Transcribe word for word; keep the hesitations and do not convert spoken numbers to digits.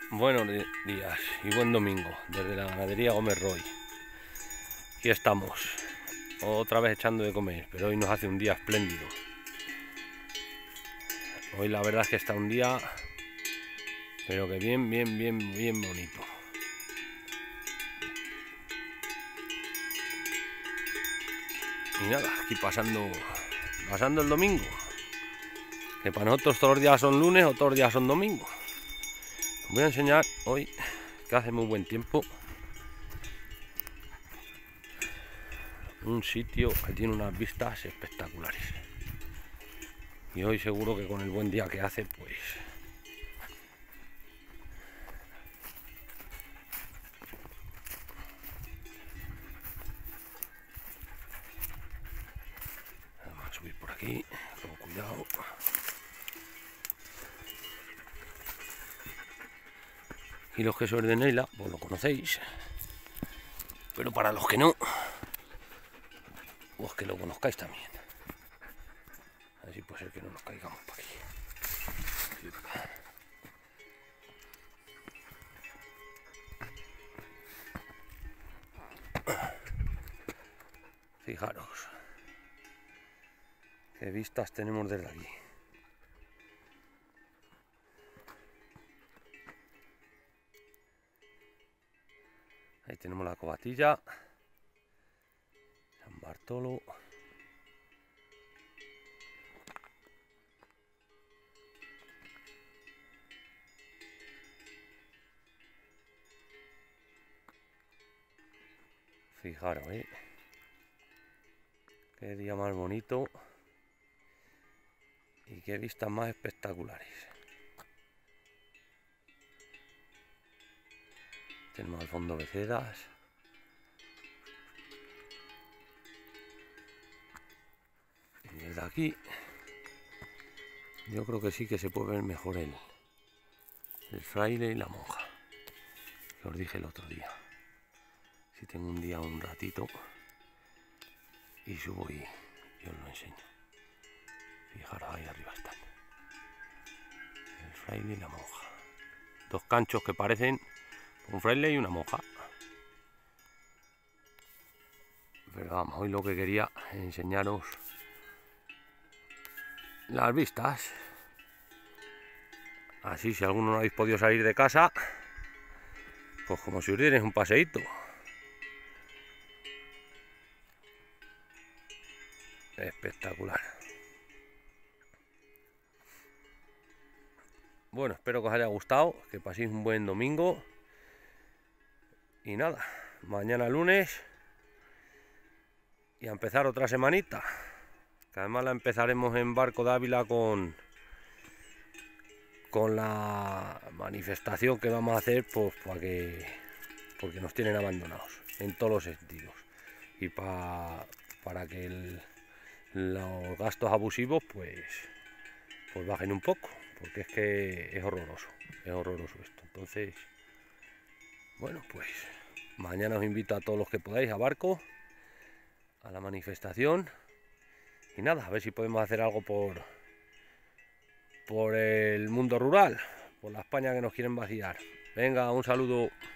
Buenos días y buen domingo desde la ganadería Gómez Roy. Aquí estamos, otra vez echando de comer, pero hoy nos hace un día espléndido. Hoy la verdad es que está un día, pero que bien, bien, bien, bien bonito. Y nada, aquí pasando, pasando el domingo. Que para nosotros todos los días son lunes o todos los días son domingo. Os voy a enseñar hoy que hace muy buen tiempo un sitio que tiene unas vistas espectaculares, y hoy seguro que con el buen día que hace, pues vamos a subir por aquí con cuidado. Y los quesos de Neila, pues lo conocéis, pero para los que no, pues que lo conozcáis también. Así puede ser que no nos caigamos por aquí. Fijaros qué vistas tenemos desde aquí. Ahí tenemos la Covatilla, San Bartolo. Fijaros, ¿eh? Qué día más bonito y qué vistas más espectaculares. Tenemos al fondo Becedas. Y desde aquí yo creo que sí que se puede ver mejor el, el fraile y la monja, que os dije el otro día. Si tengo un día un ratito y subo y, y os lo enseño. Fijaros, ahí arriba están el fraile y la monja, dos canchos que parecen un fraile y una monja. Pero vamos, hoy lo que quería enseñaros las vistas. Así, si alguno no habéis podido salir de casa, pues como si os dierais un paseíto. Espectacular. Bueno, espero que os haya gustado, que paséis un buen domingo. Y nada, mañana lunes y a empezar otra semanita, que además la empezaremos en Barco de Ávila con con la manifestación que vamos a hacer, pues para que porque nos tienen abandonados en todos los sentidos, y pa, para que el, los gastos abusivos pues pues bajen un poco, porque es que es horroroso, es horroroso esto. Entonces, bueno, pues mañana os invito a todos los que podáis a Barco, a la manifestación, y nada, a ver si podemos hacer algo por por el mundo rural, por la España que nos quieren vaciar. Venga, un saludo.